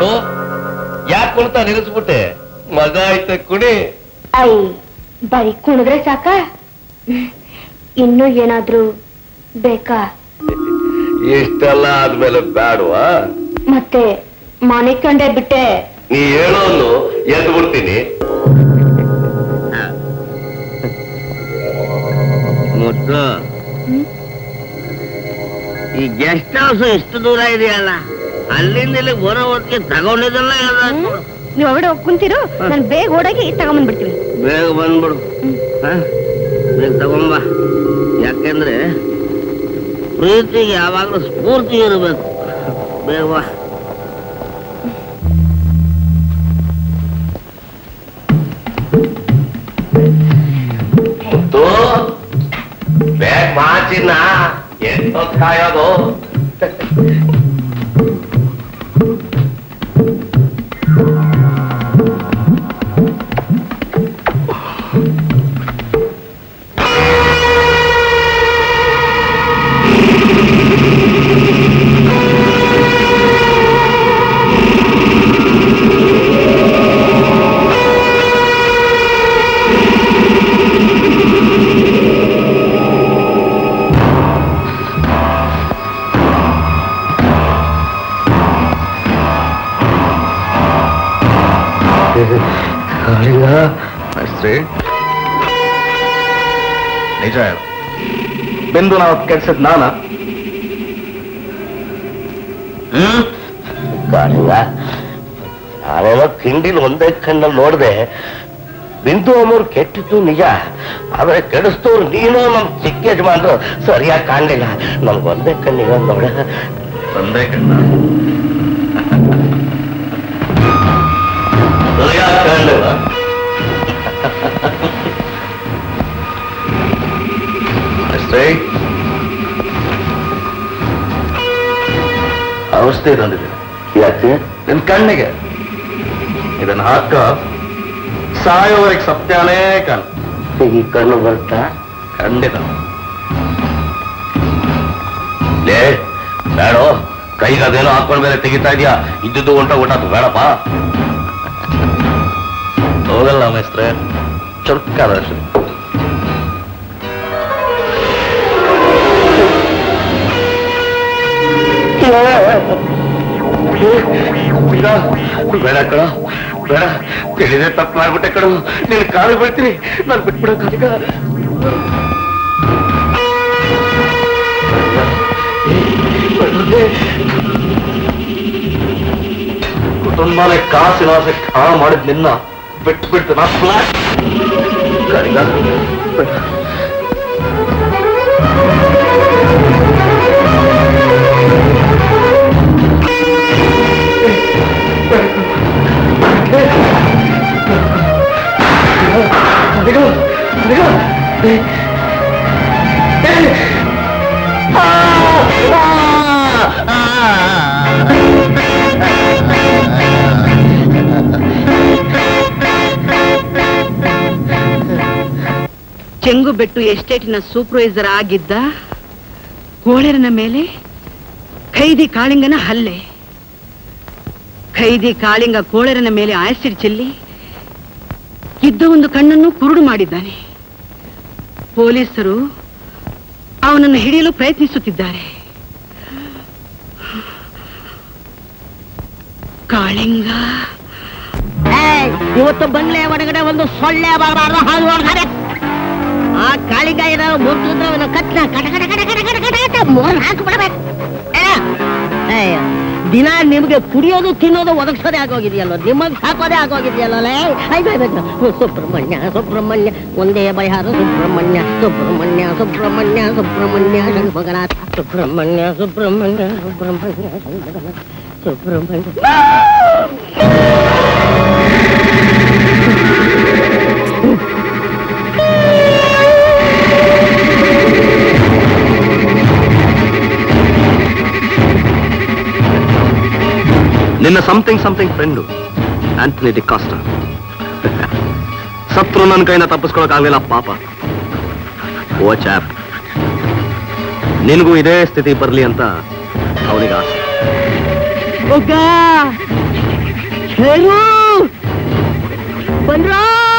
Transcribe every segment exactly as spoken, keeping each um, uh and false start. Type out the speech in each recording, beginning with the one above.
ನೋಡು ಯಾಕೆ ಕುಣಿತ ನಿಲ್ಲಿಸ್ಬಿಟ್ಟೆ ಮಗ ಆಯ್ತ ಕುಣಿ ಐ ಬರೀ ಕುಣಿದ್ರೆ ಸಾಕ ಇನ್ನೂ ಏನಾದ್ರೂ ಬೇಕಾ ಇಷ್ಟೆಲ್ಲ ಆದ್ಮೇಲೆ ಬ್ಯಾಡವಾ ಮತ್ತೆ ಮನೆ ಕಂಡೆ ಬಿಟ್ಟೆ ನೀ ಹೇಳೋನು ಎದ್ದು ಬಿಡ್ತೀನಿ ಮೊದ್ಲು ಈ ಗೆಸ್ಟ್ ಹೌಸ್ ಎಷ್ಟು ದೂರ ಇದೆಯಲ್ಲ ಅಲ್ಲಿಂದ ಇಲ್ಲಿ ಬರೋ ಹೊತ್ತಿಗೆ ತಗೊಂಡಿದ್ದಲ್ಲ ನೀವು ಅವಡೆ ಕುಂತಿರು ನಾನು ಬೇಗ ಓಡಾಗಿ ತಗೊಂಡ್ಬಂದ್ಬಿಡ್ತೀನಿ ಬೇಗ ಬಂದ್ಬಿಡು ಬೇಗ ತಗೊಂಬ ಯಾಕೆಂದ್ರೆ ಪ್ರೀತಿಗೆ ಯಾವಾಗಲೂ ಸ್ಫೂರ್ತಿ ಇರಬೇಕು ಬೇಗ ಬಾ ಬ್ಯಾಗ್ ಮಾಚಿನ ಎಷ್ಟೊತ್ತು ಕಾಯೋದು ನಿಜ ಬಿಂದು ನಾವು ಕೆಡ್ಸದ್ ನಾನ ನಾನೇನೋ ತಿಂಡಿಲ್ ಒಂದೇ ಕಣ್ಣಲ್ಲಿ ನೋಡ್ದೆ ಬಿಂದು ಅಮ್ಮವ್ರು ಕೆಟ್ಟಿದ್ದು ನಿಜ ಆದ್ರೆ ಕೆಡಿಸ್ತವ್ರು ನೀನು ನಮ್ ಚಿಕ್ಕ ಯಜಮಾನ್ರು ಸರಿಯಾಗಿ ಕಾಣ್ಲಿಲ್ಲ ನಮ್ಗೆ ಒಂದೇ ಕಣ್ಣಿಗೆ ನೋಡ ಒಂದೇ ಕಣ್ಣ ಸರಿಯಾಗಿ ಕಾಣ್ಲಿಲ್ಲ ಔಷಧಿ ತಂದಿದೆ ಯಾಕೆ ನಿನ್ ಕಣ್ಣಿಗೆ ಇದನ್ನ ಹಾಕ ಸಾಯೋವರೆಗೆ ಸತ್ಯಾನೇ ಕಾಣ್ ಈ ಕಣ್ಣು ಬರ್ತಾ ಖಂಡಿತ ಲೇ ಬೇಡೋ ಕೈಗೆ ಅದೇನೋ ಹಾಕೊಂಡ್ ಬೇರೆ ತೆಗಿತಾ ಇದೀಯಾ ಇದ್ದಿದ್ದು ಉಂಟ ಊಟದ್ದು ಬೇಡಪ್ಪ ಹೋಗಲ್ಲ ಮೇಸ್ತ್ರೆ ಚುರುಕಾದಷ್ಟು ಬೇಡ ಕಣ ಬೇಡ ತಿಳಿದೇ ತಪ್ಪು ಮಾಡ್ಬಿಟ್ಟೆ ಕಣ ನೀನು ಕಾಲು ಬಿಡ್ತೀನಿ ನಾನು ಬಿಟ್ಬಿಡೋಕಾಗ ಕುಟುಂಬನೇ ಕಾಸಿನ ಆಸೆ ಹಾಳು ಮಾಡಿದ್ ನಿನ್ನ ಬಿಟ್ಟು ಬಿಡ್ತು ನಾ ಫ್ಲಾಟ್ ಕರಿಗ ಚೆಂಗುಬೆಟ್ಟು ಎಸ್ಟೇಟಿನ ಸೂಪರ್ವೈಸರ್ ಆಗಿದ್ದ ಕೋಳೆರನ ಮೇಲೆ ಖೈದಿ ಕಾಳಿಂಗನ ಹಲ್ಲೆ. ಖೈದಿ ಕಾಳಿಂಗ ಕೋಳೆರನ ಮೇಲೆ ಆಸಿಡ್ ಚೆಲ್ಲಿ ಇದ್ದ ಒಂದು ಕಣ್ಣನ್ನು ಕುರುಡು ಮಾಡಿದ್ದಾನೆ. ಪೊಲೀಸರು ಅವನನ್ನು ಹಿಡಿಯಲು ಪ್ರಯತ್ನಿಸುತ್ತಿದ್ದಾರೆ. ಕಾಳಿಂಗ ಇವತ್ತು ಬಂಗ್ಲೆ ಒಳಗಡೆ ಒಂದು ಸೊಳ್ಳೆ ಬರಬಾರ್ದು ಹಾಗೆ ಆ ಕಾಳಿಂಗ ಏನಾದ್ರು ಮುರಿದ್ರೆ ಅವನು ಕಟ್ನ ಕಟ ಕಟ ಕಟ ಕಟ ಕಟ ಕಟ ಕಟ ಮೋರ್ ಹಾಕಿಬಿಡ್ಬೇಕು. ದಿನ ನಿಮ್ಗೆ ಕುಡಿಯೋದು ತಿನ್ನೋದು ಒದಗಿಸೋದೇ ಆಗೋಗಿದೆಯಲ್ಲೋ, ನಿಮಗೆ ಸಾಕೋದೇ ಆಗೋಗಿದೆಯಲ್ಲ. ಸುಬ್ರಹ್ಮಣ್ಯ ಸುಬ್ರಹ್ಮಣ್ಯ ಒಂದೇ ಬೈಹಾರ ಸುಬ್ರಹ್ಮಣ್ಯ ಸುಬ್ರಹ್ಮಣ್ಯ ಸುಬ್ರಹ್ಮಣ್ಯ ಸುಬ್ರಹ್ಮಣ್ಯ ಷಣ್ಮುಖನಾಥ ಸುಬ್ರಹ್ಮಣ್ಯ ಸುಬ್ರಹ್ಮಣ್ಯ ಸುಬ್ರಹ್ಮಣ್ಯ ಷಣ್ಮುಖನಾಥ ಸುಬ್ರಹ್ಮಣ್ಯ. ನಿನ್ನ something something friend Anthony D'Costa ಸತ್ರು ನನ್ನ ಕೈನ ತಪ್ಪಿಸ್ಕೊಳಕ್ಕಾಗಲಿಲ್ಲ ಪಾಪ. ಓ ಚಾಪ್, ನಿನಗೂ ಇದೇ ಸ್ಥಿತಿ ಬರಲಿ ಅಂತ ಅವನಿಗೆ ಆಸೆ. ಏನು ಬಂದ್ರ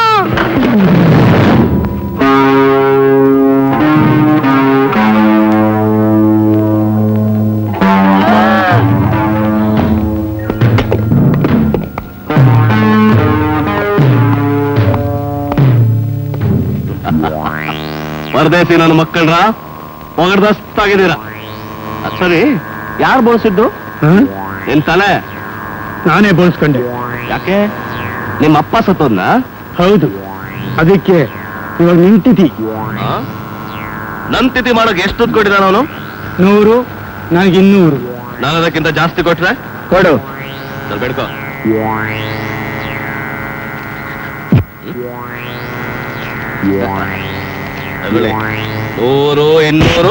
ಪರದೇಸಿ ನನ್ನ ಮಕ್ಕಳ್ರ ಹೊಗಡ್ದಸ್ತಾಗಿದ್ದೀರಾ. ಸರಿ, ಯಾರು ಬೋಳ್ಸಿದ್ದು? ನಿನ್ ತಲೆ ನಾನೇ ಬೋಳ್ಸ್ಕೊಂಡೆ. ಯಾಕೆ? ನಿಮ್ಮ ಅಪ್ಪ ಸತ್ತೋದ್ನ? ಹೌದು, ಅದಕ್ಕೆ ಇವಾಗ ನಿನ್ ತಿಥಿ. ನನ್ ತಿಥಿ ಮಾಡೋಕೆ ಎಷ್ಟು ದುಡ್ಡು ಕೊಟ್ಟಿದ್ದಾನ ಅವನು? ನೂರು, ನನಗೆ ಇನ್ನೂರು. ನಾನು ಅದಕ್ಕಿಂತ ಜಾಸ್ತಿ ಕೊಟ್ರೆ ಕೊಡು. ಸ್ವಲ್ಪ ಬೇಡ್ಕೋ. ನೂರು, ಇನ್ನೂರು.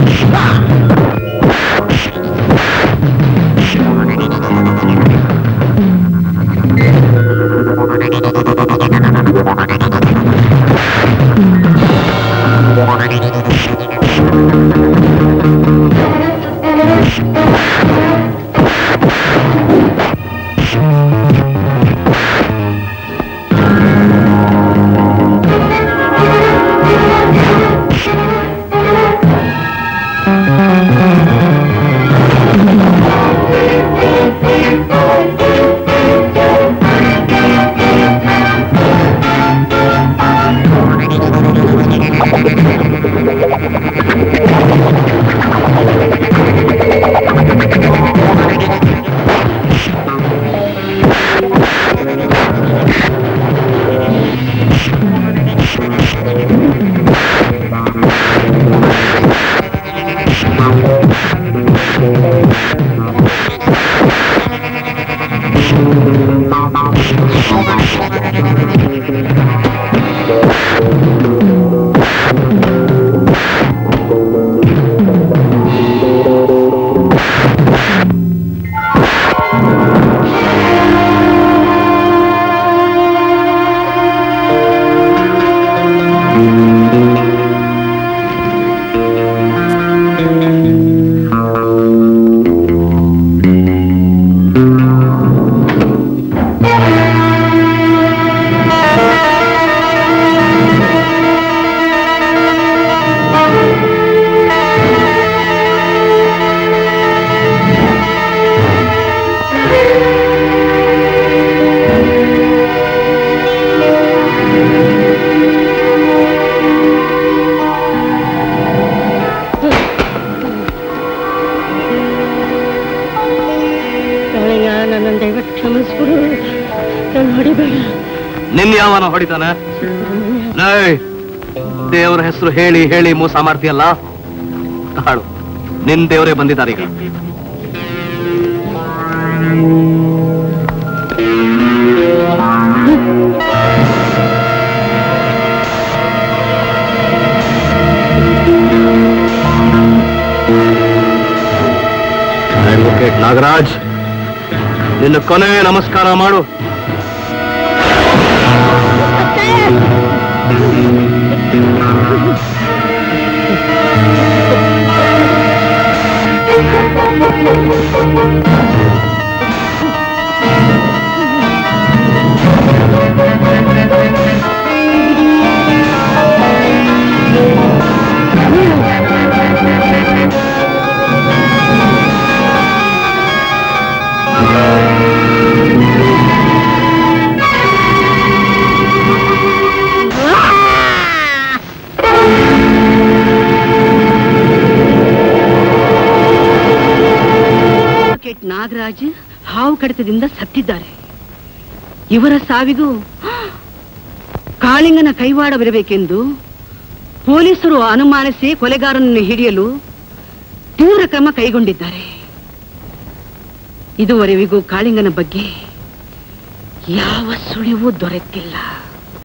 ನಿನ್ ಯಾವನ ಹೊಡಿತಾನೆ? ದೇವರ ಹೆಸರು ಹೇಳಿ ಹೇಳಿ ಮೋಸ ಮಾಡ್ತೀಯಲ್ಲ, ತಾಳು, ನಿನ್ ದೇವರೇ ಬಂದಿದ್ದಾರೀಗ. ಅಡ್ವೊಕೇಟ್ ನಾಗರಾಜ್, ನಿನ್ನ ಕೊನೆ ನಮಸ್ಕಾರ ಮಾಡು. ನಾಗರಾಜ್ ಹಾವು ಕಡಿತದಿಂದ ಸತ್ತಿದ್ದಾರೆ. ಇವರ ಸಾವಿಗೂ ಕಾಳಿಂಗನ ಕೈವಾಡವಿರಬೇಕೆಂದು ಪೊಲೀಸರು ಅನುಮಾನಿಸಿ ಕೊಲೆಗಾರನನ್ನು ಹಿಡಿಯಲು ತೀವ್ರ ಕ್ರಮ ಕೈಗೊಂಡಿದ್ದಾರೆ. ಇದುವರೆವಿಗೂ ಕಾಳಿಂಗನ ಬಗ್ಗೆ ಯಾವ ಸುಳಿವೂ ದೊರೆತಿಲ್ಲ.